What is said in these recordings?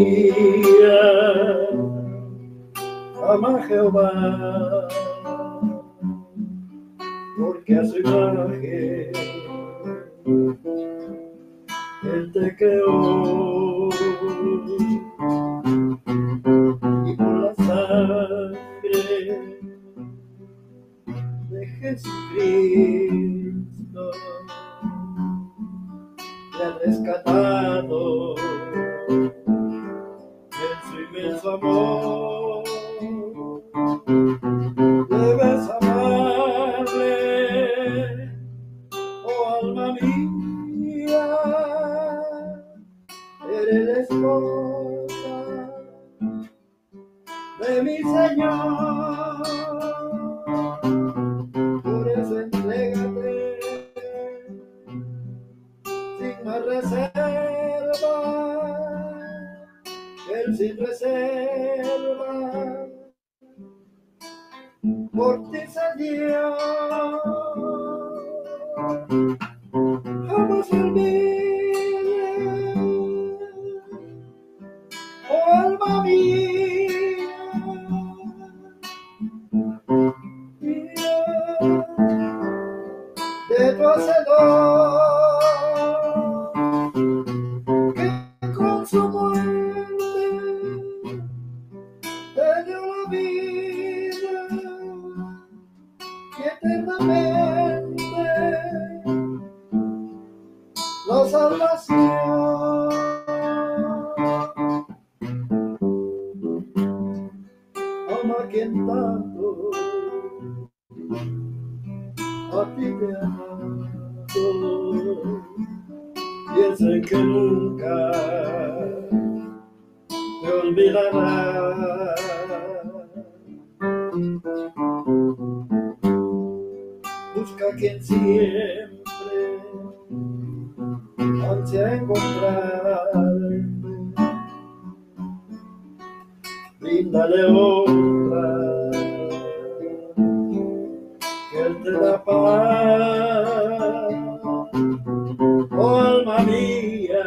mía, ama a Jehová, porque a su imagen Él te creó, y por la sangre de Jesucristo te ha rescatado en su inmenso amor. Debes amarle, oh alma mía, eres la esposa de mi Señor. Por eso entrégate sin más reserva, Él sin reserva por ti se dio. Jamás olvides, oh alma mía, de tu Hacedor, que con su muerte te dio la vida y eternamente la salvación. Ama a quien tanto a ti te ha amado, piensa en que nunca te olvidará. Busca a quien siempre ansia encontrarte, bríndale honra, que Él te da paz, oh alma mía,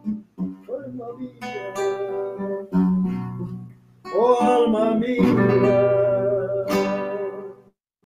oh alma mía, oh alma mía.